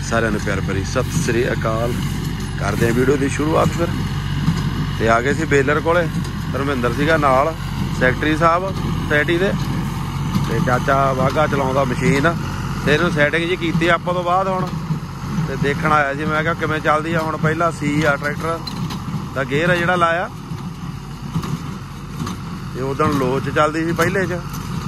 सारिਆਂ ਨੂੰ प्यार भरी सत श्री अकाल। करते हैं वीडियो की शुरुआत। फिर तो आ गए सी बेलर कोले, धर्मिंदर सीगा नाल, सैकटरी साहब सोसाइटी दे ते चाचा वाघा चलाउंदा मशीन। ते इहनूं सैटिंग जी कीती आपां तो बाद हुण ते देखण आया सी। मैं कहा किवें चलदी आ। हुण पहिला सी आ ट्रैक्टर दा गेयर आ जिहड़ा लाया ते उदण लो च चलदी सी पहले च।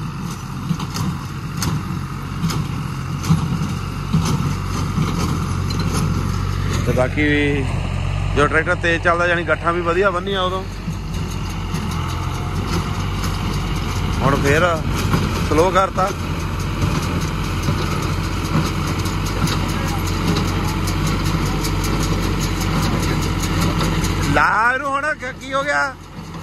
तो बाकी जो ट्रैक्टर तेज चलता जानी गट्ठा भी वधिया बन्निया उदों। हुण फिर स्लो करता। ला इहनूं हुण की हो गया।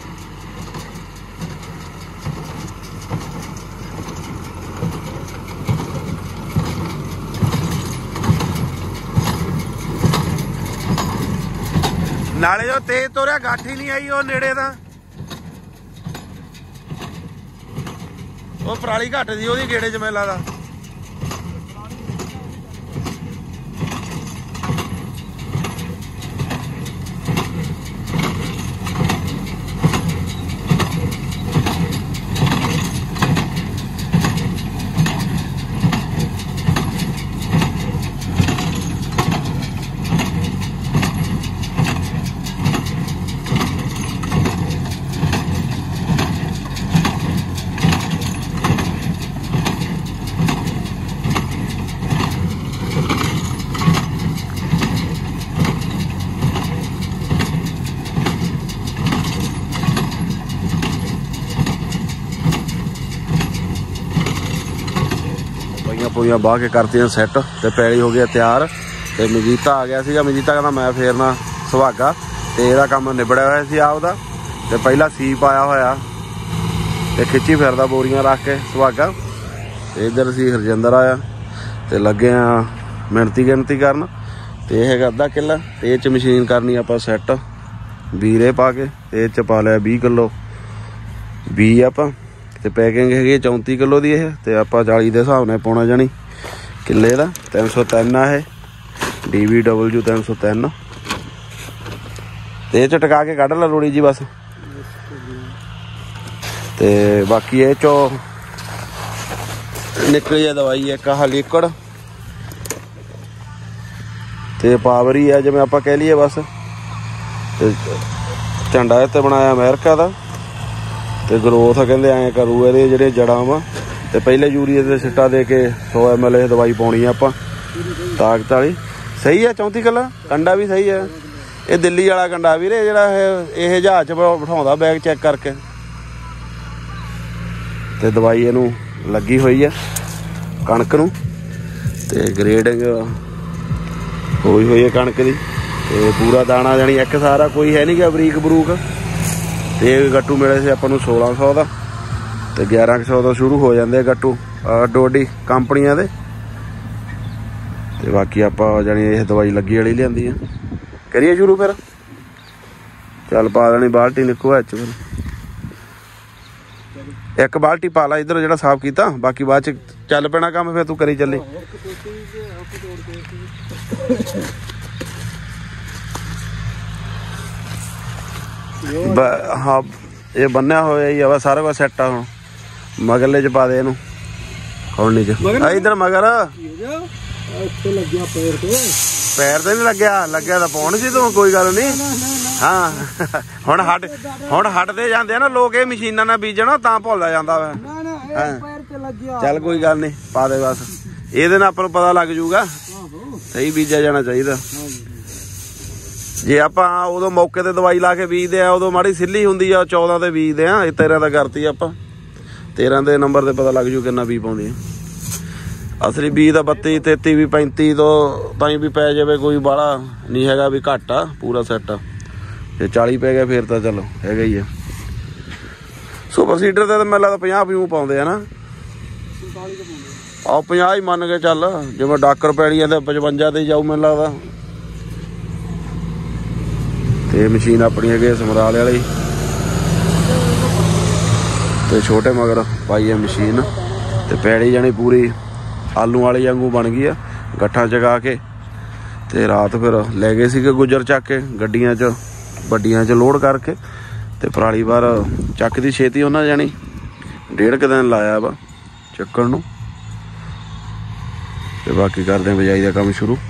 नाले जो तेज तोरिया गठ ही नहीं आई वो नेड़े दा। वो पराली घट दी ओदी गेड़े च मेला दा। पूरियां बाह के करती सैट तो पैली हो गया तैयार। तो मजीता आ गया सीगा। मजीता कहना मैं फेरना सुहागा तो यह काम निबड़िया होया सी आपदा। तो पहला सी पाया होया तो खिच्ची फिरदा बोरियां रख के सुहागा। तो इधर सी हरजिंदर आया तो लगे मिनती गिनती करन। तो यह है अद्धा किला। तो ये मशीन करनी आप सैट बीरे पा के। ये पा लिया 20 किलो बी आप। तो पैकिंग है 34 किलो की। तो आप 40 के हिसाब नाल पाउणा जानी किले का 303 है DVW 303। तो ये टका के कढ़ ला रोड़ी जी बस। तो बाकी ये चो निकली है दवाई एक लिक्विड। तो पावर ही है जिवें आपां कह लीए बस। तो झंडा इत्ते बनाया अमेरिका का। तो ग्रोथ कहते ऐ करू ये जे जड़ा वा। तो पहले यूरिया के सिट्टा दे के 100 ml दवाई पानी आप ताकत वाली। सही है 34 किलो कंडा भी सही है। ये दिल्ली वाला कंडा भी रे जरा ये जहाज च बिठाउंदा बैग चेक करके। तो दवाई इनू लगी हुई है कणक नूं। ते ग्रेडिंग हुई हुई है कणक की। तो पूरा दाना जानी एक सारा कोई है नहीं क्या बरीक बरूक। तो गट्टू मिले से अपन 1600 का। तो 1100 तो शुरू हो जाते गट्टू अड्डो अड्डी कंपनियां दे। तो बाकी आप जानी ये दवाई लगी वाली लियांदी है। करिए शुरू फिर। चल पा देनी बाल्टी निको है फिर एक बाल्टी पा ला इधर जो साफ किया। बाकी बाद च चल पैना काम फिर तू करी चली। हाँ ये बन्या हो सारा कुछ सैट आ। हम मगरले च पा दे इनू खोलनी च। इधर मगर पैर तो नहीं लग्या तो पाउण सी तू कोई गल नहीं। हाँ हुण हटते जाते ना लोग ये मशीनां नाल बीजण तां भुलदा जांदा वा। चल कोई गल नहीं पा दे बस। इहदे नाल आपां नूं पता लग जूगा सही बीजा जाना चाहिए। जे आप उदों मौके ते दवाई ला के बीजते हैं उदों माड़ी सिल्ली हुंदी आ 14 ते बीजते हैं। 13 का करती आप 13 के नंबर ते पता लग जू किन्ना बी पाउंदी। असली बी का 32 33 भी 35 तो ताई भी पै जाए कोई बाला नहीं हैगा भी घट आ पूरा सैट। जे 40 पै गया फिर तो चलो हैगा ही है। सुपर सीडर ते मैं लगदा 50 पाउंदे है ना। आ 50 ही मन के चल जिवें डाकर पैड़ी तो 55 ते जाऊ मैनूं लगदा। तो मशीन अपनी है समराले वाली। तो छोटे मगर पाई है मशीन। तो पैड़ी जानी पूरी आलू वाली वांगू बन गई है। गट्ठा चगा के ਤੇ ਰਾਤ ਫਿਰ ਲੈ ਗਏ ਸੀਗੇ ਗੁੱਜਰ ਚੱਕ ਕੇ ਗੱਡੀਆਂ 'ਚ ਵੱਡੀਆਂ 'ਚ ਲੋਡ ਕਰਕੇ ਤੇ ਪਰਾਲੀ ਵਾਰ ਚੱਕਦੀ ਛੇਤੀ ਉਹਨਾਂ ਜਾਣੀ 1.5 ਦਿਨ ਲਾਇਆ ਵਾ ਚੱਕਣ ਨੂੰ ਤੇ ਬਾਕੀ ਕਰਦੇ ਬਿਜਾਈ ਦਾ ਕੰਮ ਸ਼ੁਰੂ।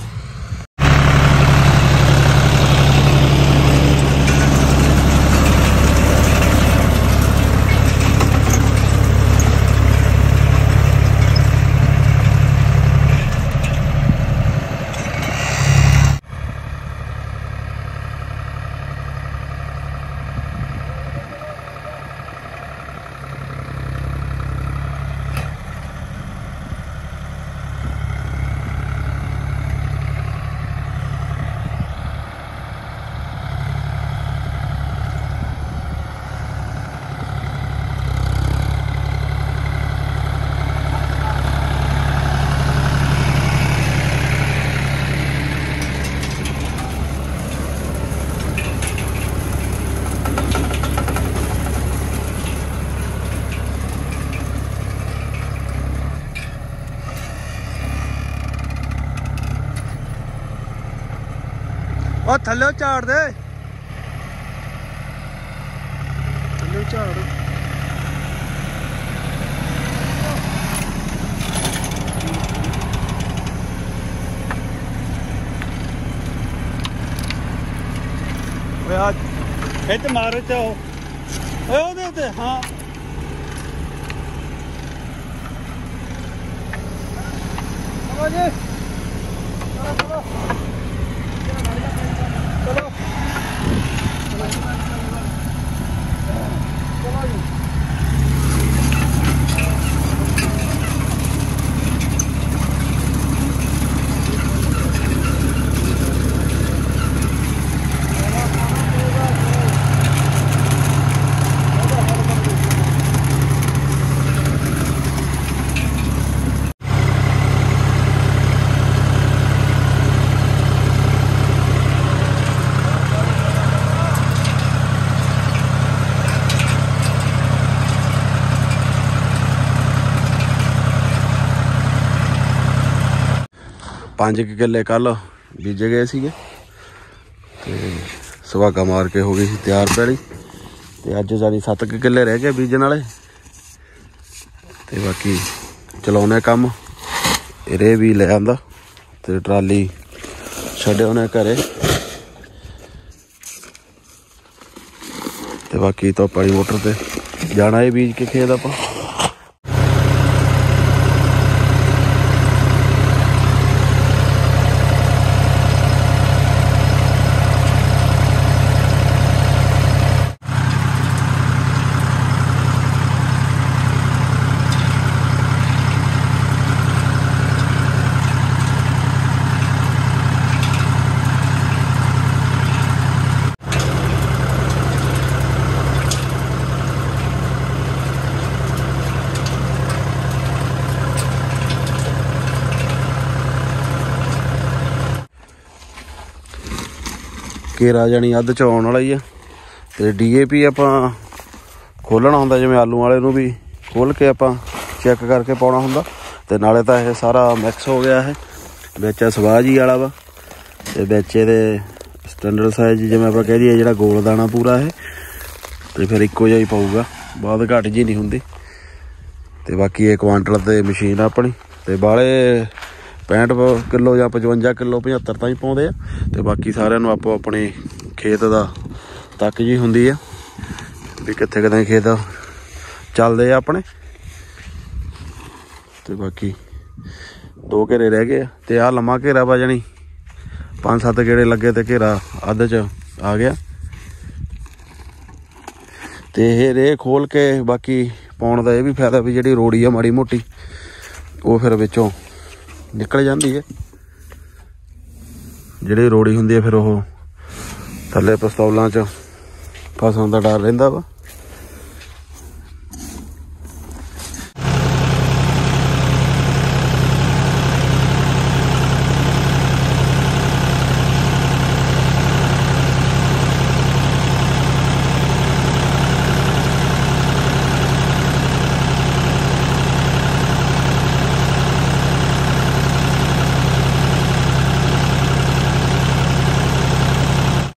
ਉਹ ਥੱਲੇ ਝਾੜ ਦੇ ਥੱਲੇ ਝਾੜ ਓਏ ਆ ਇੱਥੇ ਮਾਰ ਤੇ ਓਏ ਉਹਦੇ ਉੱਤੇ ਹਾਂ ਚਲੋ ਜੀ ਚਲੋ ਪੰਜ ਕਿੱਲੇ ਕੱਲ ਬੀਜੇ ਗਏ ਸੀਗੇ ਤੇ ਸੁਹਾਗਾ ਮਾਰ ਕੇ ਹੋ ਗਈ ਸੀ ਤਿਆਰ ਪੈਲੀ ਤੇ ਅੱਜ ਜਾਨੀ 7 ਕਿੱਲੇ ਰਹਿ ਗਏ ਬੀਜਣ ਵਾਲੇ ਤੇ ਬਾਕੀ ਚਲਾਉਣੇ ਕੰਮ ਰੇ ਵੀ ਲੈ ਆਂਦਾ ਤੇ ਟਰਾਲੀ ਛੱਡੇ ਉਹਨੇ ਘਰੇ ਤੇ ਬਾਕੀ ਧੁੱਪ ਵਾਲੀ ਮੋਟਰ ਤੇ ਜਾਣਾ ਇਹ ਬੀਜ ਕੇ ਖੇਤ ਆਪਾਂ। ਘੇਰਾ ਜਾਣੀ ਅੱਧ ਚ ਆਉਣ ਵਾਲਾ ਹੀ ਆ ਤੇ DAP ਆਪਾਂ ਖੋਲਣਾ ਹੁੰਦਾ ਜਿਵੇਂ ਆਲੂ ਵਾਲੇ ਨੂੰ ਵੀ ਖੋਲ ਕੇ ਆਪਾਂ ਚੈੱਕ ਕਰਕੇ ਪਾਉਣਾ ਹੁੰਦਾ ਤੇ ਨਾਲੇ ਤਾਂ ਇਹ ਸਾਰਾ ਮਿਕਸ ਹੋ ਗਿਆ ਹੈ ਵਿੱਚ ਸਵਾਹ ਜੀ ਵਾਲਾ ਵਾ ਤੇ ਵਿੱਚ ਇਹਦੇ ਸਟੈਂਡਰਡ ਸਾਈਜ਼ ਜਿਵੇਂ ਆਪਾਂ ਕਹਿ ਦਈਏ ਜਿਹੜਾ ਗੋਲ ਦਾਣਾ ਪੂਰਾ ਇਹ ਤੇ ਫਿਰ ਇੱਕੋ ਜਿਹਾ ਹੀ ਪਊਗਾ ਬਾਅਦ ਘੱਟ ਜੀ ਨਹੀਂ ਹੁੰਦੀ ਤੇ ਬਾਕੀ ਇਹ ਕੁਆਂਟਲ ਤੇ ਮਸ਼ੀਨ ਆਪਣੀ ਤੇ ਬਾਲੇ 65 ਕਿਲੋ ਜਾਂ 55 ਕਿਲੋ 75 ਤਾਂ ਹੀ ਪਾਉਂਦੇ ਆ ਤੇ ਬਾਕੀ ਸਾਰਿਆਂ ਨੂੰ ਆਪੋ ਆਪਣੇ ਖੇਤ ਦਾ ਤੱਕ ਜੀ ਹੁੰਦੀ ਆ ਵੀ ਕਿੱਥੇ ਕਿਤੇ ਖੇਤ ਚੱਲਦੇ ਆ ਆਪਣੇ ਤੇ ਬਾਕੀ 2 ਘੇਰੇ ਰਹਿ ਗਏ ਤੇ ਆਹ ਲੰਮਾ ਘੇਰਾ ਵਾ ਜਾਣੀ 5-7 ਗੇੜੇ ਲੱਗੇ ਤੇ ਘੇਰਾ ਅੱਧ ਚ ਆ ਗਿਆ ਤੇ ਇਹ ਰੇ ਖੋਲ ਕੇ ਬਾਕੀ ਪਾਉਣ ਦਾ ਇਹ ਵੀ ਫਾਇਦਾ ਵੀ ਜਿਹੜੀ ਰੋੜੀ ਆ ਮਾੜੀ ਮੋਟੀ ਉਹ ਫਿਰ ਵਿੱਚੋਂ ਨਿਕਲ ਜਾਂਦੀ ਹੈ ਜਿਹੜੀ ਰੋੜੀ ਹੁੰਦੀ ਹੈ ਫਿਰ ਉਹ ਥੱਲੇ ਪਿਸਤੌਲਾਂ 'ਚ ਫਸਣ ਦਾ ਡਰ ਰਹਿੰਦਾ ਵਾ